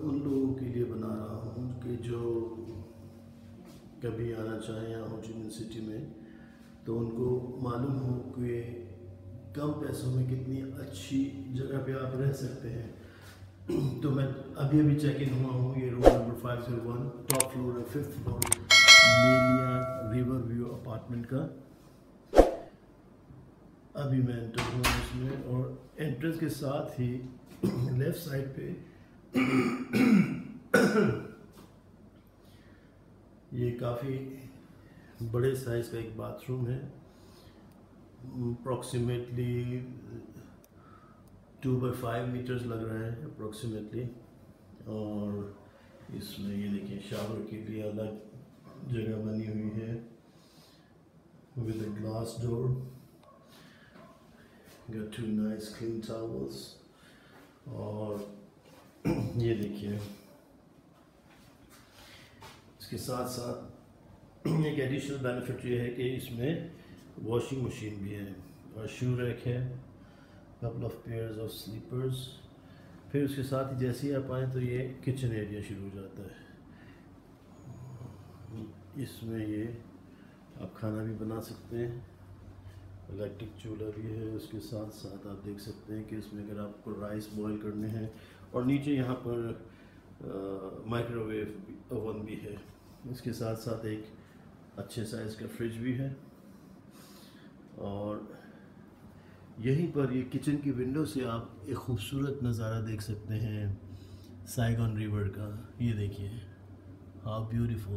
उन लोगों के लिए बना रहा हूँ कि जो कभी आना चाहें यहाँ हो ची मिन सिटी में, तो उनको मालूम हो कि कम पैसों में कितनी अच्छी जगह पे आप रह सकते हैं। तो मैं अभी अभी चेक इन हुआ हूँ, ये रूम नंबर 501, टॉप फ्लोर है, 5th floor, Melia River View apartment का। अभी मैं एंटर हुआ इसमें, और एंट्रेंस के साथ ही लेफ्ट साइड पे ये काफ़ी बड़े साइज़ का एक बाथरूम है, अप्रॉक्सीमेटली 2x5 मीटर्स लग रहा है अप्रॉक्सीमेटली। और इसमें ये देखिए शावर के लिए अलग जगह बनी हुई है with a glass door, got 2 nice clean towels. और ये देखिए इसके साथ साथ एक एडिशनल बेनिफिट ये है कि इसमें वॉशिंग मशीन भी है और शू रैक है, couple of pairs of slippers. फिर उसके साथ ही जैसे ही आप आएँ तो ये किचन एरिया शुरू हो जाता है। इसमें ये आप खाना भी बना सकते हैं, इलेक्ट्रिक चूल्हा भी है। उसके साथ साथ आप देख सकते हैं कि इसमें अगर आपको राइस बॉईल करने हैं, और नीचे यहाँ पर माइक्रोवेव ओवन भी है। इसके साथ साथ एक अच्छे साइज़ का फ्रिज भी है। और यहीं पर ये किचन की विंडो से आप एक खूबसूरत नज़ारा देख सकते हैं साइगॉन रिवर का। ये देखिए हाउ ब्यूटीफुल।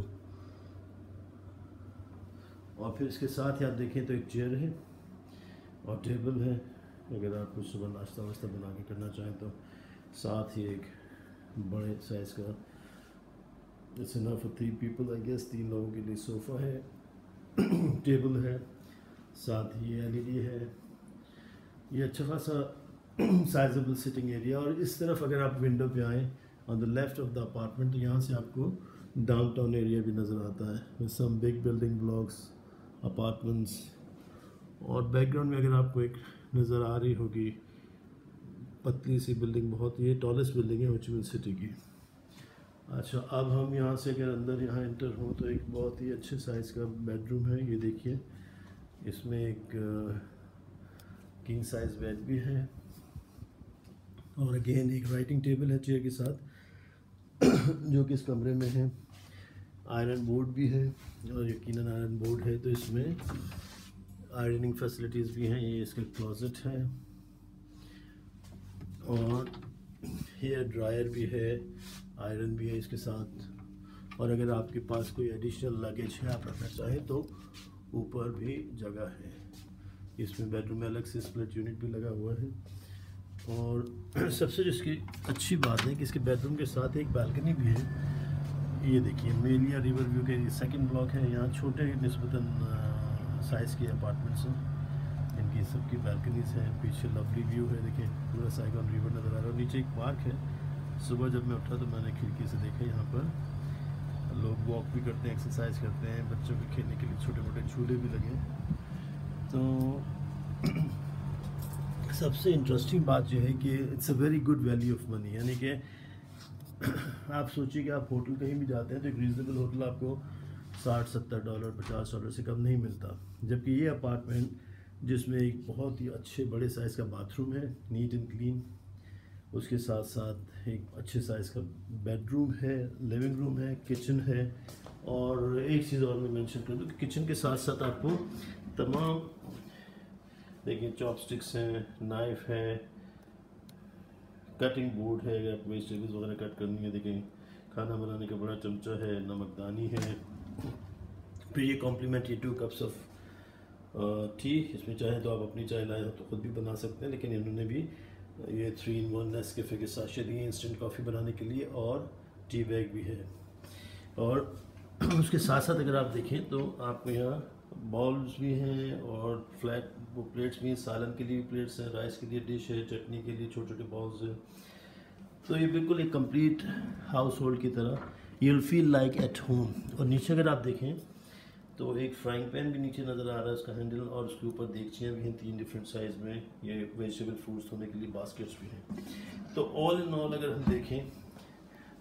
और फिर इसके साथ ही आप देखें तो एक चेयर है और टेबल है, अगर आप कुछ सुबह नाश्ता वास्ता बना के करना चाहें तो। साथ ही एक बड़े साइज़ का, it's enough for 3 people I guess, 3 लोगों के लिए सोफ़ा है, टेबल है, साथ ही एलईडी है। ये अच्छा खासा साइजेबल सिटिंग एरिया। और इस तरफ अगर आप विंडो पे आएँ on the left of the apartment, यहाँ से आपको डाउनटाउन एरिया भी नज़र आता है with some big building blocks, apartments. और बैकग्राउंड में अगर आपको एक नज़र आ रही होगी पतली सी बिल्डिंग, बहुत ये टॉलेस्ट बिल्डिंग है हो ची मिन सिटी की। अच्छा, अब हम यहाँ से अगर अंदर यहाँ एंटर हों तो एक बहुत ही अच्छे साइज़ का बेडरूम है। ये देखिए इसमें एक किंग साइज़ बेड भी है, और अगेन एक राइटिंग टेबल है चेयर के साथ जो कि इस कमरे में है। आयरन बोर्ड भी है, और यकीनन आयरन बोर्ड है तो इसमें आयरनिंग फैसिलिटीज़ भी हैं। ये इसका क्लोजेट है, और हेयर ड्रायर भी है, आयरन भी है इसके साथ। और अगर आपके पास कोई एडिशनल लगेज है आप रखना चाहें तो ऊपर भी जगह है। इसमें बेडरूम में अलग से स्प्लिट यूनिट भी लगा हुआ है। और सबसे जिसकी अच्छी बात है कि इसके बेडरूम के साथ एक बालकनी भी है। ये देखिए मेलिया रिवर व्यू के सेकंड ब्लॉक है। यहाँ छोटे निस्बतन साइज़ के अपार्टमेंट्स हैं, इनकी सबकी बालकनीज हैं। पीछे लवली व्यू है, देखिए पूरा साइगॉन रिवर नज़र आ रहा है। और नीचे एक पार्क है। सुबह जब मैं उठा तो मैंने खिड़की से देखा, यहाँ पर लोग वॉक भी करते हैं, एक्सरसाइज करते हैं, बच्चों के खेलने के लिए छोटे मोटे झूले भी लगे हैं। तो सबसे इंटरेस्टिंग बात यह है कि it's a very good value of money. यानी कि आप सोचिए कि आप होटल कहीं भी जाते हैं तो एक रीज़नेबल होटल आपको $60-70, $50 से कम नहीं मिलता। जबकि ये अपार्टमेंट जिसमें एक बहुत ही अच्छे बड़े साइज़ का बाथरूम है, नीट एंड क्लीन, उसके साथ साथ एक अच्छे साइज़ का बेडरूम है, लिविंग रूम है, किचन है। और एक चीज़ और मैं मेंशन कर दूँ कि किचन के साथ साथ आपको तमाम देखिए चॉपस्टिक्स हैं, नाइफ है, कटिंग बोर्ड है, अगर आप वेजिटेबल्स वगैरह कट करनी है। देखिए खाना बनाने का बड़ा चमचा है, नमकदानी है। फिर ये कॉम्प्लीमेंट, ये 2 कप्स ऑफ टी, इसमें चाहे तो आप अपनी चाय लाए हो तो ख़ुद भी बना सकते हैं, लेकिन इन्होंने भी ये 3-in-1 नेस्कैफे के साथ दिए इंस्टेंट कॉफ़ी बनाने के लिए, और टी बैग भी है। और उसके साथ साथ अगर आप देखें तो आपको यहाँ बॉल्स भी हैं और फ्लैट वो प्लेट्स भी हैं, सालन के लिए प्लेट्स हैं, राइस के लिए डिश है, चटनी के लिए छोटे छोटे बॉल्स हैं। तो ये बिल्कुल एक कंप्लीट हाउस होल्ड की तरह, you will feel like at home. और नीचे अगर आप देखें तो एक फ्राइंग पैन भी नीचे नज़र आ रहा है, उसका हैंडल, और उसके ऊपर देगचियाँ भी हैं 3 डिफरेंट साइज़ में। ये वेजिटेबल फ्रूट्स धोने के लिए बास्केट्स भी हैं। तो ऑल इन ऑल अगर हम देखें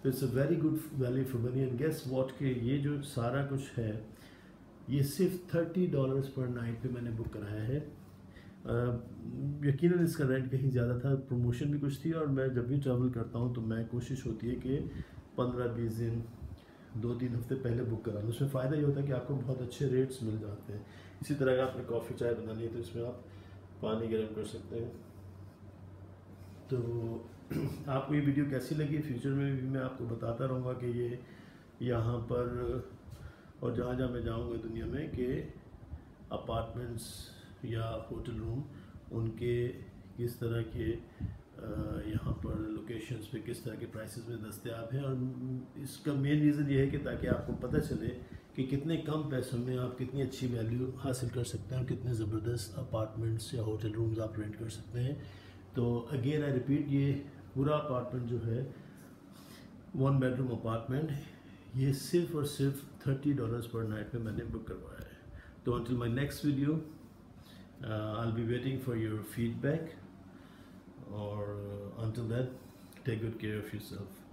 तो it's a very good value for money. And guess what के ये जो सारा कुछ है ये सिर्फ $30 पर नाइट पे मैंने बुक कराया है। यकीनन इसका रेंट कहीं ज़्यादा था, प्रमोशन भी कुछ थी, और मैं जब भी ट्रैवल करता हूँ तो मैं कोशिश होती है कि 15-20 दिन 2-3 हफ्ते पहले बुक करा लूँ। उसमें फ़ायदा ये होता है कि आपको बहुत अच्छे रेट्स मिल जाते हैं। इसी तरह अगर आपने कॉफ़ी चाय बनानी है तो इसमें आप पानी गर्म कर सकते हैं। तो आपको ये वीडियो कैसी लगी, फ्यूचर में भी मैं आपको बताता रहूँगा कि ये यहाँ पर और जहाँ जहाँ मैं जाऊँगा दुनिया में कि अपार्टमेंट्स या होटल रूम उनके किस तरह के यहाँ पर लोकेशंस पे किस तरह के प्राइसेस में दस्तयाब हैं। और इसका मेन रीज़न ये है कि ताकि आपको पता चले कि कितने कम पैसों में आप कितनी अच्छी वैल्यू हासिल कर सकते हैं और कितने ज़बरदस्त अपार्टमेंट्स या होटल रूम्स आप रेंट कर सकते हैं। तो अगेन आई रिपीट, ये पूरा अपार्टमेंट जो है 1 बेडरूम अपार्टमेंट, ये सिर्फ और सिर्फ $30 पर नाइट में मैंने बुक करवाया है। तो until my next video I'll be waiting for your feedback, or until then, take good care of yourself.